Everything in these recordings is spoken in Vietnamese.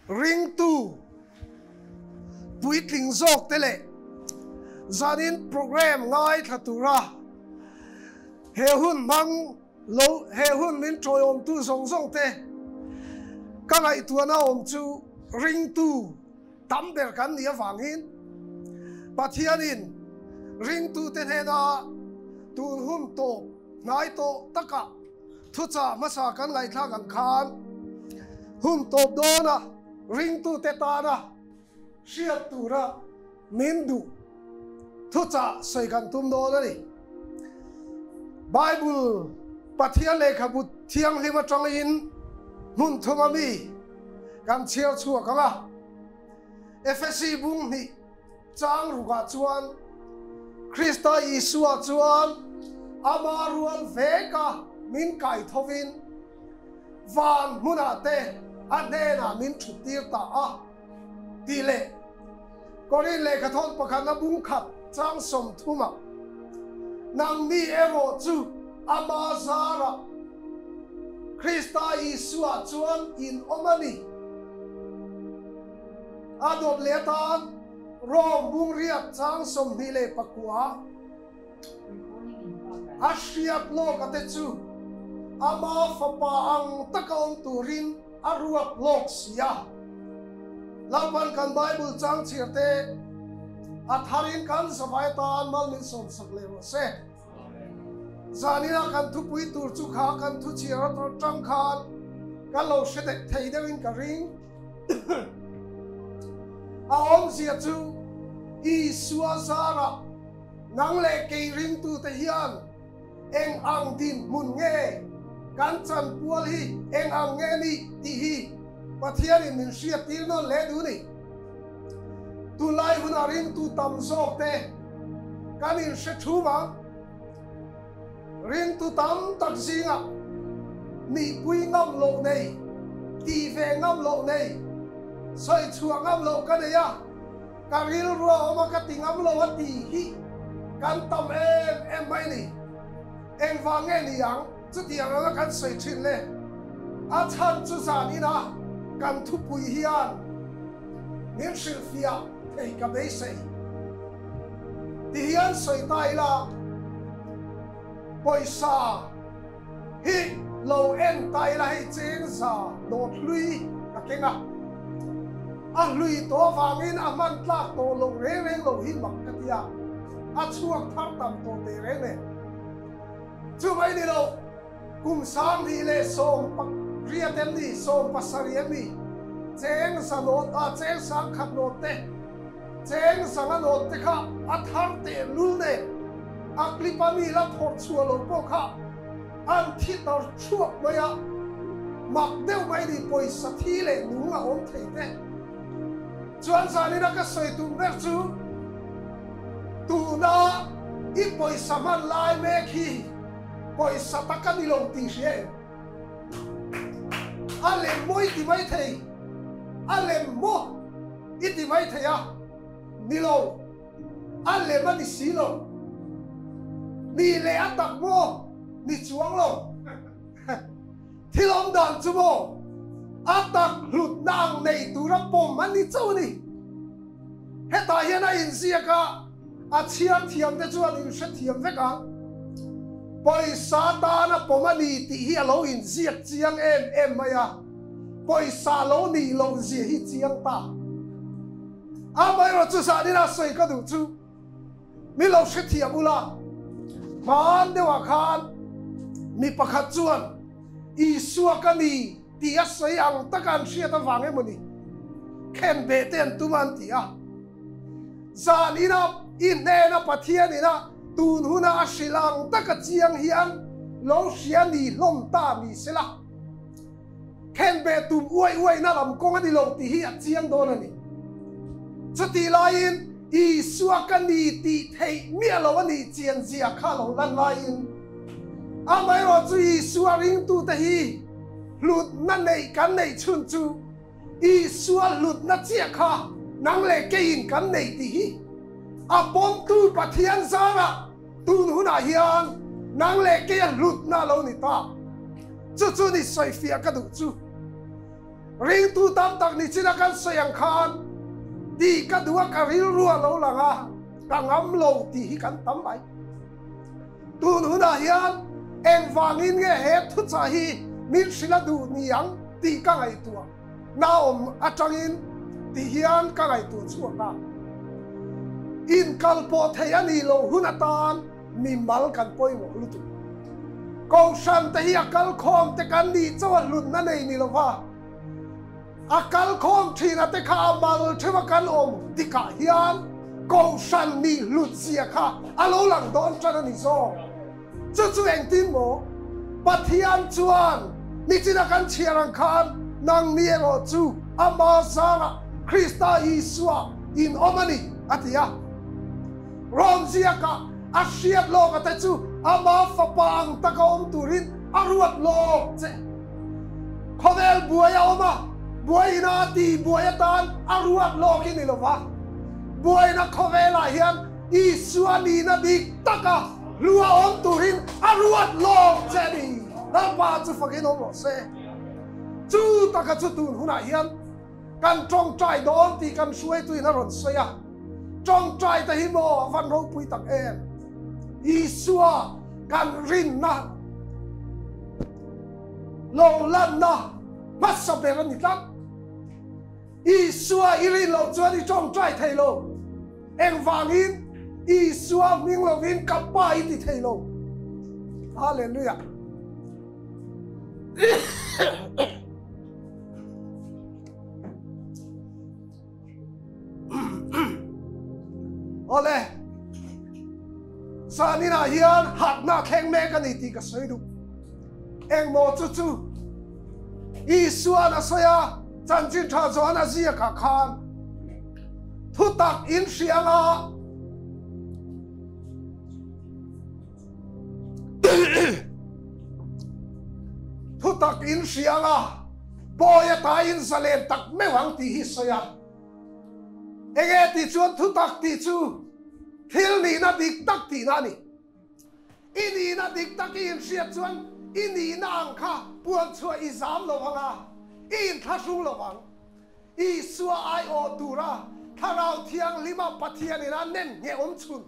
ring tu bui thling zok tele zanin program ngai thatura he hun mang lo he hun min troi om tu zong zong te ka ngai tu na om chu ring tu tam ber kan nia wangin pathianin ring tu te he na tun hum to ngai to taka thu cha ma sa kan ngai thla kan khan hum to do na ring tu te ta na siat tu ra min du thu cha soi kan tum do na ni Bible pathian lekha bu thiang lima tong in mun thoma mi kan chiao chua kanga FSC bung ni chang ruga chuan Krista Isua chuan amaruan veka min kai thovin van munate anena min thutir ta a tile korin lekha thon pakhan na bung khat chang som thuma nang mi evo chu amazara Krista Isua chuan in omani adop letan rom bung riat chang som ni le pakua ashiat lo kate chu ama fapa ang takaon turin aruak lok sia laban kan Bible chang chirte atharin kan savai tan mal min som sakle ro se zanina kan thu pui tur chu kha kan thu chira to tang khan kan lo se te thei deuin ka ring a om sia chu I suasara nang le ke ring tu te hian eng ang din mun nge kan chan pual hi eng ang nge ni ti hi pathian in min sia tir no le du ni tu lai hun a ring tu tam sok te kan in se thu ma ring tu tam tak singa mi pui ngam lo nei ti ve ngam lo nei soi chua ngam lo ka ne ya karil ro ma ka tingam lo wa ti hi kan tam em mai ni em va nge ni yang chu ti yang la kan soi chin le a chan chu sa ni na kan thu pui hian nim sil fia thei ka be sei ti hian soi tai la poisa hi lo en tai la hi cheng sa do thlui ka kenga a lui to wangin a man tlak to lo re lo hi mak ka tia a chuak thar tam to te re ne chu mai ni lo kum sam hi le som pak ria tem ni som pasari mi cheng sa no ta cheng sang khat no te cheng sang no te kha a thar te lul ne a klipa mi la phor chua lo po kha an thi tar chuak maya mak deu mai ni poi sa thi le nu nga om thei te chuan zanina ka soi tum ber chu tu na I poisa man lai me khi poisa takani lo ti she ale moi ti mai thei ale mo I ti mai thei a ni lo ale ma ni si lo ni le atak mo ni chuang lo thilom dan chu mo atak hlut nang nei tu ra pom man ni chau ni heta hian a in sia ka a chiam thiam te chuan in hre thiam veka poisa ta na pom ani ti hi alo in ziak chiang em maya poisa lo ni lo zia hi chiang ta a mai ro chu sa ni na soi ka du chu mi lo hre thiam ula man de wa khan mi pakhat chuan I suwa ka ni ti a soi ang takan sia ta wange moni khen be ten tuman ti a zanina in ne na pathian ina tun huna asilang taka chiang hian lo sia ni lom ta mi sela khen be tum uai na lam kong ani lo ti hi a chiang do na ni chuti lain I suwa ka ni ti thei mi lo ani chiang zia kha lo lan lain amai ro chu I suwa ring tu ta hi lut na nei kan nei chun chu I suwa lut na chia kha nang le ke in kan nei ti hi a bom tu pathian zara tun huna hian nang le ke lut na lo ni ta chu chu ni soi fia ka du chu ring tu tam tak ni china kan sayang khan ti ka duwa ka ril ruwa lo langa ka ngam lo ti hi kan tam bai tun huna hian eng wangin nge he thu cha hi min sila du niang ti ka ngai tua na om atangin ti hian ka ngai tu chuak na in kalpo thayani lo hunatan mi mal kan poi mo lu tu ko san te hi akal khom te kan ni chawa lut na nei ni lo wa akal khom thina te kha mal thewa kan om ti ka hian ko san ni lut sia kha alo lang don chana ni zo chu chu eng tin mo pathian chuan ni china kan chiarang khan nang ni ro chu ama sara Krista Isua in omani atia rom sia ka asiat lo ka te chu ama fapang takom turin aruat lo che khovel buaya oma buaina ti buaya tan aruat lo ki ni lo wa buaina khovela hian Isua ni na dik taka lua om turin aruat lo che ni na pa chu fakin om lo se chu taka chu tun huna hian kan trong trai don ti kan suai tu na ron soya trong trai ta hi mo van ro pui tak em Isua kan rin na long lan na masaberan ni tak Isua irin lo chuan i trong trai thei lo eng wangin Isua ming lo vin kapai ti thei lo hallelujah ole sanina hian hatna kheng me kan iti ka soidu eng mo chu chu Isua na soya chanchin tha zona zia ka khan thu tak in sianga thu tak in sianga boya ta in zalen tak me wang ti hi soya ege ti chuan thu tak ti chu thil ni na dik tak ti na ni ini na dik tak in sia chuan ini na ang kha puan chua i zam lo wanga in thasung lo wang Isua ai o tura tharau thiang lima pathian ina nen nge om chun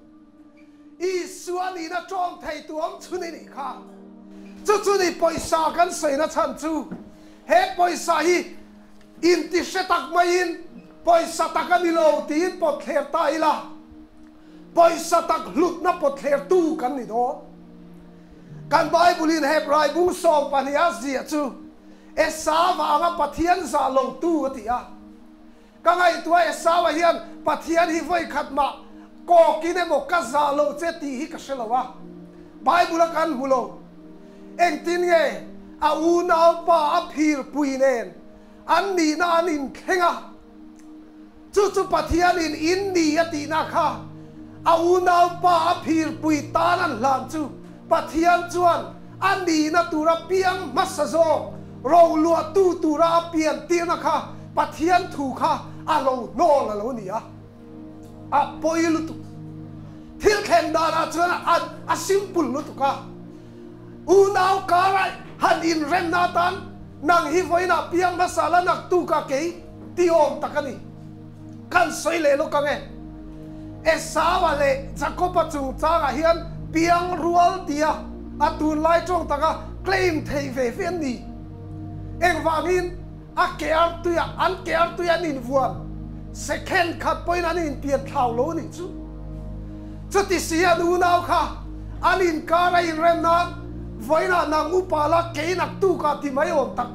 Isua ni na chom thei tu om chun ni kha chu chu ni poisa kan sei na chan chu he poisa hi in ti se tak mai in poisa takani lo tin pot kher tai la poisa tak lut na pot kher tu kan ni do kan bible in hebrai bung som pania zia chu esa wa nga pathian za lo tu atia ka ngai tua esa wa hian pathian hi voi khatma ko kine mo ka za lo che ti hi ka selawa bible kan mulo eng tin nge a u na pa a phir puinen an ni na anin khenga chu chu pathian in ni ati na kha au nau pa phir pui tanan lam chu pathian chuan ani na tura piang masazo ro lua tu tura pian tir na kha pathian thu kha alo no la lo ni a poilu tu thil khen da na chuan a simple lu tu ka u nau ka rai han in rem na tan nang hi voina piang masala nak tu ka ke ti om takani kan soi le lo ka nge esa wale jacoba chung changa hian piang rual dia atun lai chong taka claim thei ve fen ni eng wangin a care tu ya an care tu ya nin vuan second khat point an in pian thau lo ni chu chuti sia nu nau kha anin kara in rem na voina nang upala ke nak tu ka ti mai om tak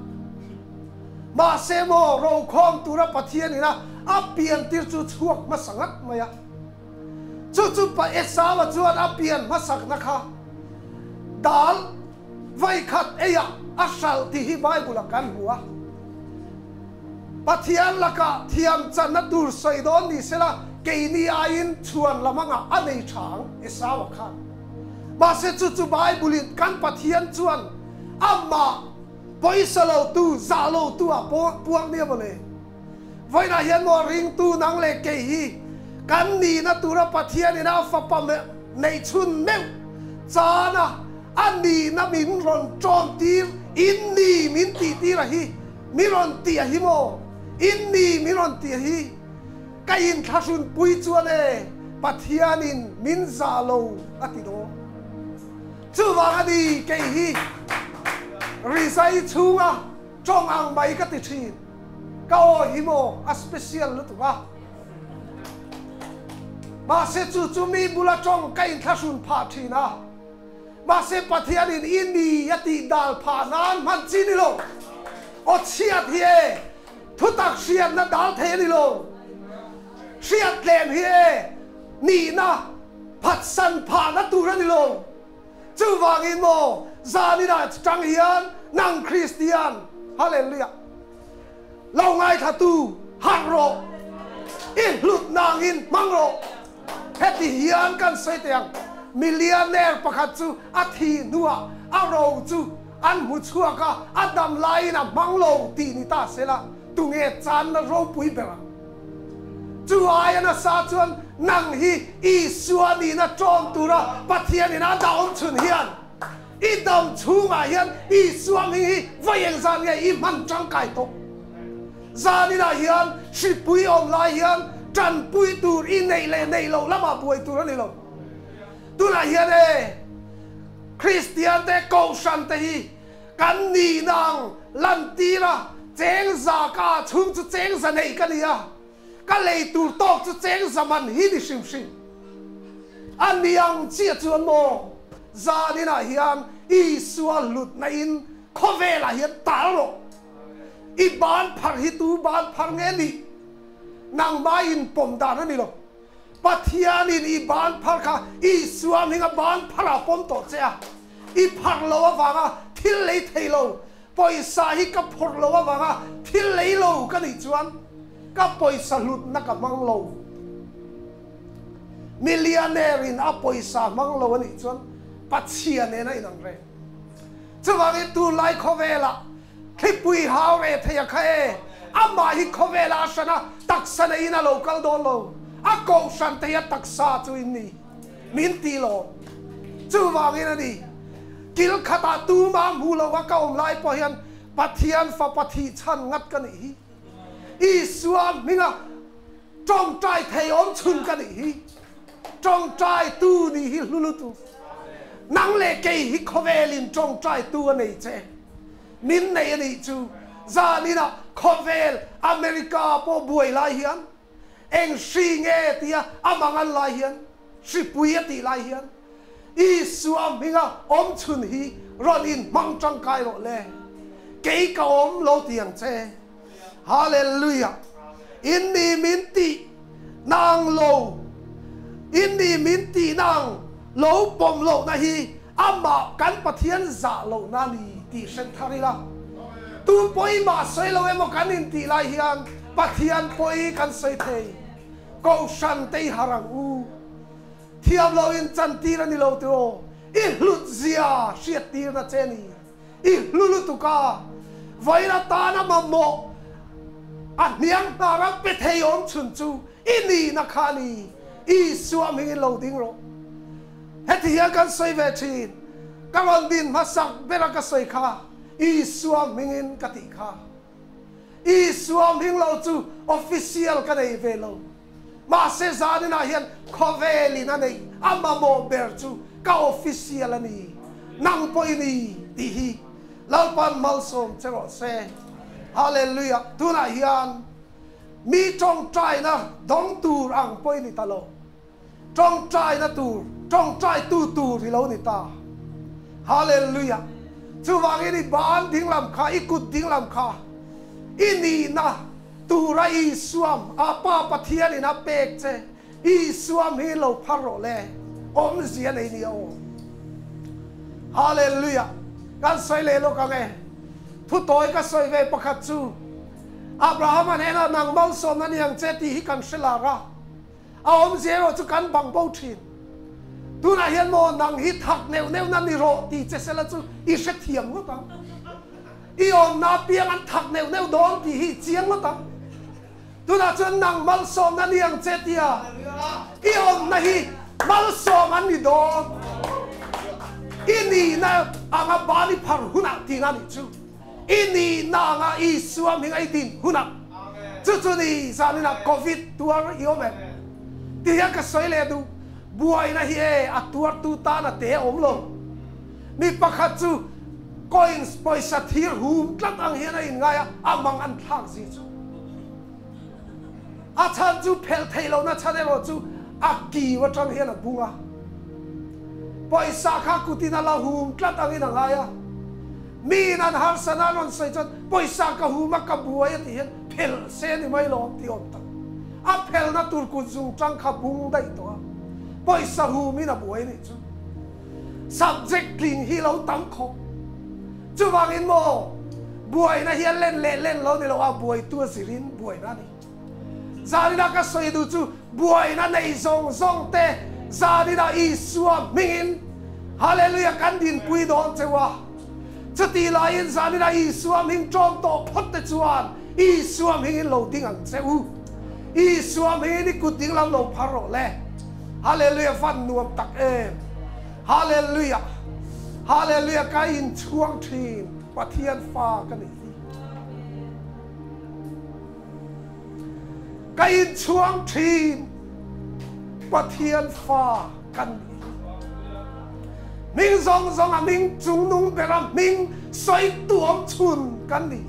ma se mo ro khom tu ra pathian ina a pian tir chu chuak ma sangat maya chu chu pa esa wa chuan a pian ma sak na kha dal vai khat eya asal ti hi bible kan huwa pathian laka thiam chan na dur soi don ni sela ke ni ain chuan lamanga anei thang esa wa kha ma se chu chu bible kan pathian chuan amma poisalo tu zalo tu a puang ne bole voi na hian mo ring tu nang le ke hi kan ni na tura pathian ina fa pam nei chun meu chana ani na min ron chom tir in ni min ti ti ra hi miron tia hi mo inni miron tia hi kain thasun pui chuane pathianin min zalo atino chuwanga di ke hi risai chunga trong ang mai ka ti thin ka o hi mo a special lutuga ma se chu mi bula trong kain thasun pha thina ma se pathianin inni yati dal pha nan man chini lo o chiat hi e thutak siat na dal the ni lo siat lem hi e ni na phat san pha na tu ra ni lo chu wangin mo zani na chang hian nang Christian hallelujah lo ngai tha tu hang ro in lut nang in mang ro heti hian kan sei tiang millionaire pakhat chu athi nuwa aro chu an mu chuaka adam lai na manglo ti ni ta sela tu nge chan na ro pui bera chu ai na sa chuan nang hi i suani na tron tura pathian ina daum chun hian i dam chunga hian i suam hi vayeng zan nge i man chang kai to zani na hian si pui om lai hian tran pui tur i nei lo lama pui tur ni lo tu na hian e Christian te ko san te hi kan ni nang lan ti ra cheng za ka chung chu cheng za nei ka ni a ka lei tur tok chu cheng za man hi ni sim sim an niang chia chuan mo za ni na hian i sual lut na in khovela hian tal ro i ban phar hi tu ban phar nge ni nang ma in pom da na ni lo pathianin i ban phar kha i suam hinga ban phara pom to cha i phar lo awanga thil lei thei lo poisa hi ka phor lo awanga thil lei lo ka ni chuan ka poisa lut na ka mang lo millionaire in a poisa mang lo ani chuan pathian ne na inang re chuwang tu lai khovela khipui haw re theya khae ama hi khovela sana taksana ina local don lo a ko san te ya taksa chu inni min ti lo chu wangin ani kil khata tu ma mu lo wa ka om lai po hian pathian fa pathi chan ngat ka ni i suam minga trong trai thei om chun ka ni trong trai tu ni hi lulu tu nang le ke hi khovelin trong trai tu nei che min nei ani chu za ni na khovel America po buai lai hian eng si nge tia amangan lai hian si pui ti lai hian i suam hinga om chun hi ron in mang chang kai lo le ke ka om lo tiang che hallelujah inni minti nang lo inni minti nang lo pom lo na hi ama kan pathian za lo na ni ti sen thari la tu poi ma sei lo emo kan in ti lai hian pathian poi kan sei thei ko san te harang u thiam lo in chan ti ra ni lo to i hlut zia siat ti na cheni i lulu tu ka vaina ta na mammo a niang ta ra pe thei om chun chu ini na khani i suam hi lo ding ro hetia kan sei ve chin kawan din masak bera ka sei kha i suam mingin ka ti kha i suam hing lo chu official ka nei ve lo ma se zani na hian khoveli na nei amma mo ber chu ka official ani nang poi ni ti hi lalpan malsom chero se hallelujah tuna hian mi trong trai na dong tur ang poi ni talo trong trai na tur trong trai tu vi lo ni ta hallelujah chu wang ini ban ding lam kha ikut ding lam kha ini na tu ra i suam apa pathian ina pek che i suam hi lo pharo le om zia nei ni o hallelujah kan soi le lo ka nge thu toy ka soi ve pakhat chu Abraham an ena nang mal som na niang che ti hi kan sela ra a om zero chu kan bang bo thin tu na hian mo nang hi thak neu na ni ro ti che sela chu i se thiam lo ta i om na piang an thak neu don ti hi chiang lo ta tu na chuan nang mal som na niang che ti a i om na hi mal som an ni don ini na anga bani par huna ti na ni chu ini na nga Isua ming ay din hunak chuchuni zani na COVID tuar iomen tiya ka soile du buai na hi atuar tu ta na te omlo mi pakhat chu coins poisa thir hum tlat ang hian in ngaya amang an thang si chu a chan chu phel thailo na chane lo chu aki wa tang hian a bunga poisa kha kutina la hum tlat ang in ngaya mi nan har sana non sai chan poisa ka huma ka buai ti hian phel se ni mai lo ti om ta a phel na tur ku zung tang kha bung dai to poisa humi na buai ni chu subject king hi lo tam khop chu wang in mo buai na hian len lo ni lo a buai tu sirin buai na ni zari na ka soi du chu buai na nei zong te zari na Isua mingin hallelujah kan din pui don chewa chuti la in zari na Isua ming chom to phot te chuan Isua mingin lo ding ang cheu Isua mingin ni kut ding lam lo pharo le hallelujah fan nuam tak em hallelujah hallelujah cái in chuang thin Pathian pha cái này cái in chuang thin Pathian pha cái này mình zong à mình chung nung bè ra mình xoay tuom chun cái này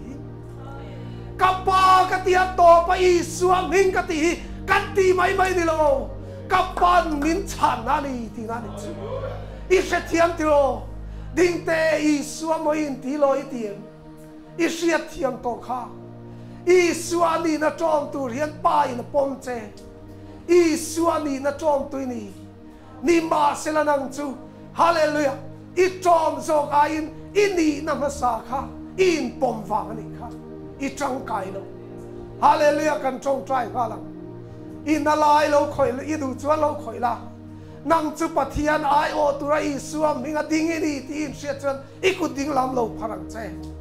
kapa cái tia to pa Isua mình cái ti mai đi lo kapan mình chan na đi thì na đi chứ ít sẽ thiam thì lo đinh tê Isua mo in tí lo tiền ít sẽ thiam to kha Isua ni na trong tu hiền pa in pom che Isua ni na trong tu ni ma se la nang chu hallelujah ít trong zo ka in ni na ma sa kha in pom vang ni kha ít trăng kai lo hallelujah kan trong trai kha lang in na lai lo khoi i du chuan lo khoi la nang chu Pathian ai o tura Isua minga ding ni ti in sia chuan ikut ding lam lo pharang che